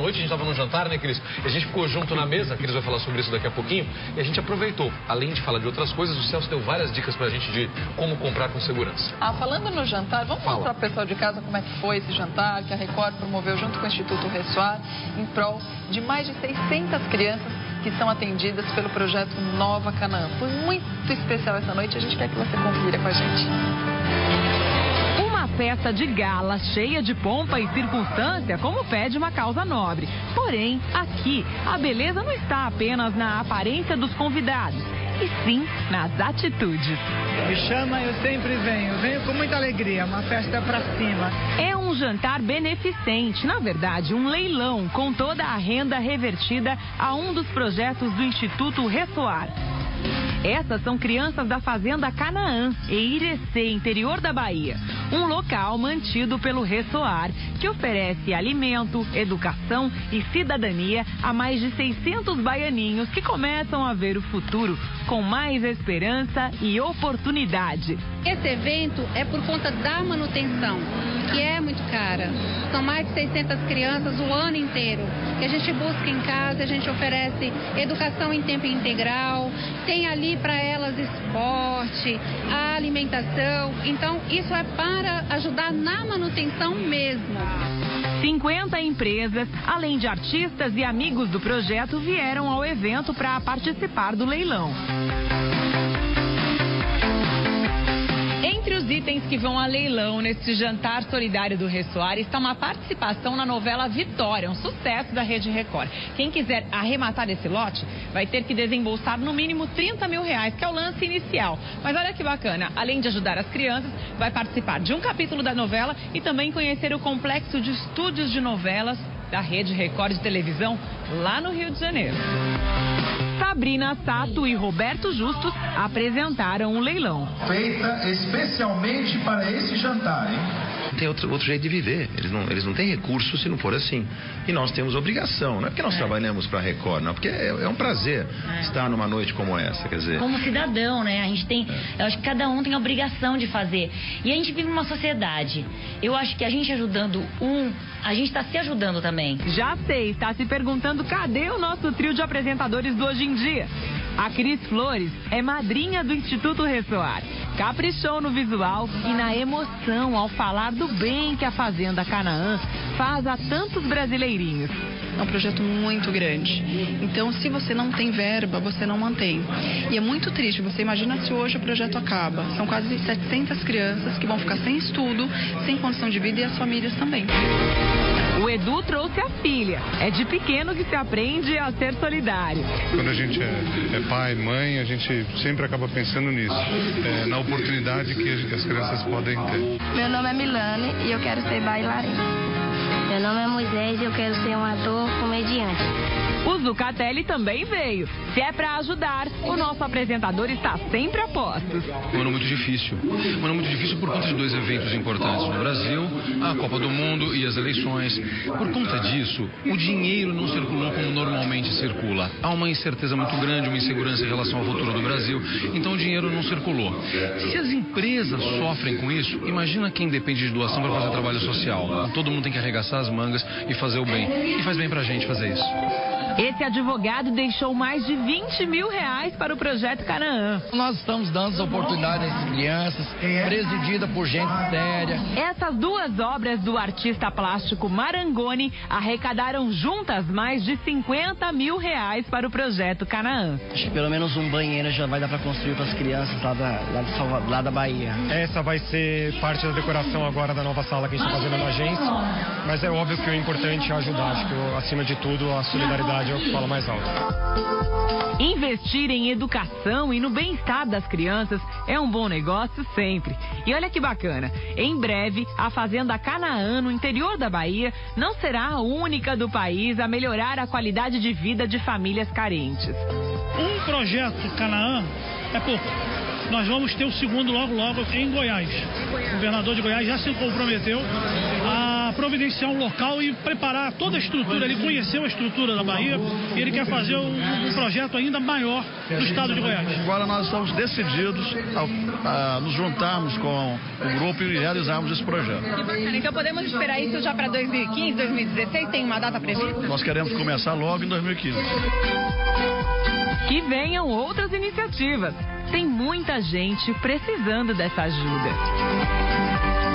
noite a gente estava num jantar, né, Cris? E a gente ficou junto na mesa, a Cris vai falar sobre isso daqui a pouquinho, e a gente aproveitou. Além de falar de outras coisas, o Celso deu várias dicas pra gente de como comprar com segurança. Falando no jantar, vamos mostrar pro pessoal de casa como é que foi esse jantar, que a Record promoveu junto com o Instituto Ressoar, em prol de mais de 600 crianças que são atendidas pelo projeto Nova Canaã. Foi muito especial essa noite, a gente quer que você confira com a gente. Uma festa de gala, cheia de pompa e circunstância, como pede uma causa nobre. Porém, aqui, a beleza não está apenas na aparência dos convidados, e sim nas atitudes. Me chama, eu sempre venho. Venho com muita alegria, uma festa pra cima. É um jantar beneficente, na verdade, um leilão com toda a renda revertida a um dos projetos do Instituto Ressoar. Essas são crianças da Fazenda Canaã, em Irecê, interior da Bahia. Um local mantido pelo Ressoar, que oferece alimento, educação e cidadania a mais de 600 baianinhos que começam a ver o futuro com mais esperança e oportunidade. Esse evento é por conta da manutenção, que é muito cara. São mais de 600 crianças o ano inteiro, que a gente busca em casa, a gente oferece educação em tempo integral, tem ali para elas esporte, a alimentação. Então, isso é para ajudar na manutenção mesmo. 50 empresas, além de artistas e amigos do projeto, vieram ao evento para participar do leilão. Entre os itens que vão a leilão neste jantar solidário do Ressoar está uma participação na novela Vitória, um sucesso da Rede Record. Quem quiser arrematar esse lote vai ter que desembolsar no mínimo R$30 mil, que é o lance inicial. Mas olha que bacana, além de ajudar as crianças, vai participar de um capítulo da novela e também conhecer o complexo de estúdios de novelas da Rede Record de televisão lá no Rio de Janeiro. Sabrina Sato e Roberto Justus apresentaram o leilão. Feita especialmente para esse jantar, hein? Tem outro jeito de viver. Eles não têm recurso se não for assim. E nós temos obrigação. Não é porque nós trabalhamos para a Record, não. Porque é um prazer estar numa noite como essa, quer dizer. Como cidadão, né? A gente tem... Eu acho que cada um tem a obrigação de fazer. E a gente vive numa sociedade. Eu acho que a gente ajudando a gente está se ajudando também. Já sei, está se perguntando cadê o nosso trio de apresentadores do Hoje em Dia? A Cris Flores é madrinha do Instituto Ressoar. Caprichou no visual e na emoção ao falar do bem que a Fazenda Canaã faz a tantos brasileirinhos. É um projeto muito grande. Então, se você não tem verba, você não mantém. E é muito triste. Você imagina se hoje o projeto acaba. São quase 700 crianças que vão ficar sem estudo, sem condição de vida e as famílias também. O Edu trouxe a filha. É de pequeno que se aprende a ser solidário. Quando a gente é pai, mãe, a gente sempre acaba pensando nisso. Na oportunidade que as crianças podem ter. Meu nome é Milane e eu quero ser bailarina. Meu nome é Moisés e eu quero ser um ator comediante. O Zucatelli também veio. Se é pra ajudar, o nosso apresentador está sempre a postos. Um ano muito difícil. Um ano muito difícil por conta de dois eventos importantes no Brasil, a Copa do Mundo e as eleições. Por conta disso, o dinheiro não circulou como normalmente circula. Há uma incerteza muito grande, uma insegurança em relação ao futuro do Brasil, então o dinheiro não circulou. Se as empresas sofrem com isso, imagina quem depende de doação para fazer trabalho social. Todo mundo tem que arregaçar as mangas e fazer o bem. E faz bem pra gente fazer isso. Esse advogado deixou mais de R$20 mil para o projeto Canaã. Nós estamos dando essa oportunidade a essas crianças, presidida por gente séria. Essas duas obras do artista plástico Marangoni arrecadaram juntas mais de R$50 mil para o projeto Canaã. Acho que pelo menos um banheiro já vai dar para construir para as crianças lá da Bahia. Essa vai ser parte da decoração agora da nova sala que a gente está fazendo na agência, mas é óbvio que o importante é ajudar. Acho que acima de tudo a solidariedade é o que fala mais alto. Investir em educação e no bem-estar das crianças é um bom negócio sempre. E olha que bacana, em breve a Fazenda Canaã, no interior da Bahia, não será a única do país a melhorar a qualidade de vida de famílias carentes. Um projeto Canaã é pouco. Nós vamos ter o segundo logo em Goiás. O governador de Goiás já se comprometeu a providenciar um local e preparar toda a estrutura. Ele conheceu a estrutura da Bahia e ele quer fazer um projeto ainda maior no estado de Goiás. Agora nós estamos decididos a nos juntarmos com o grupo e realizarmos esse projeto. Que bacana. Então podemos esperar isso já para 2015, 2016? Tem uma data prevista? Nós queremos começar logo em 2015. Que venham outras iniciativas. Tem muita gente precisando dessa ajuda.